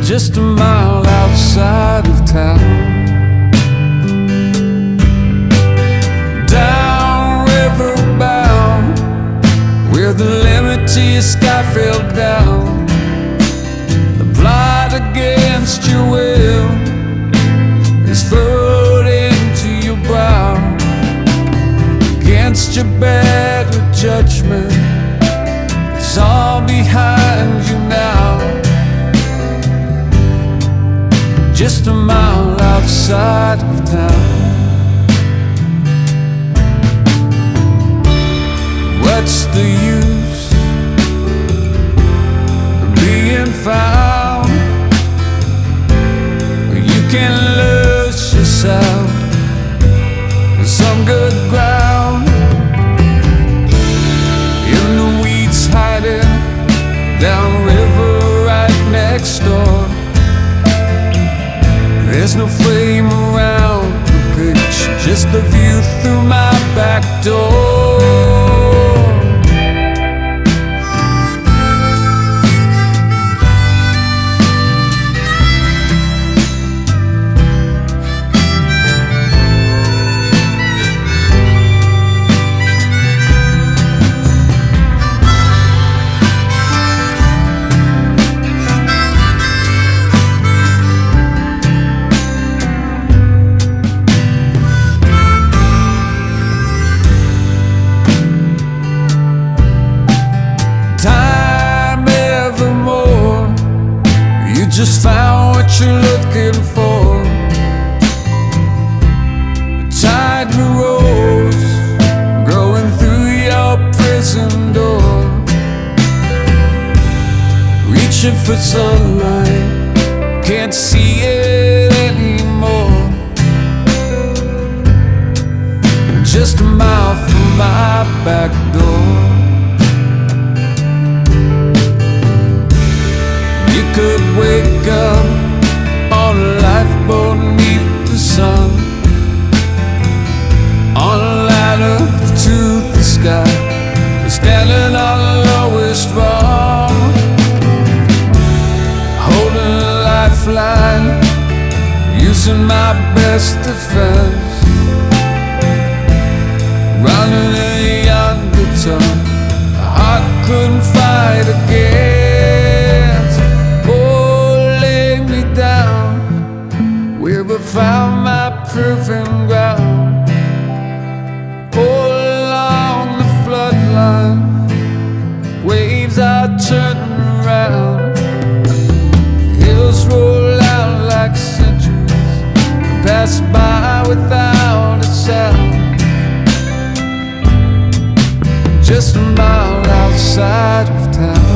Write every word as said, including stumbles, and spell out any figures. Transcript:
just a mile outside of town. Downriver bound, where the limit to your sky fell down. The plot against your will is furrowed into your brow. Against your better judgment, it's all behind you now. Just a mile outside of town. What's the use of being found? You can lose yourself in some good ground, in the weeds hiding downriver right next door. There's no flame around the pitch, just the view through my back door. Just found what you're looking for. The tide rose, growing through your prison door. Reaching for sunlight, can't see it anymore. Just a mile from my back door. You could wake up on a lifeboat beneath the sun, on a ladder to the sky, standing on the lowest rung, holding a lifeline, using my best defense, running in the undertow, a heart couldn't fight again. Found my proving ground, all along the floodline. Waves are turning around, hills roll out like centuries, pass by without a sound. Just a mile outside of town.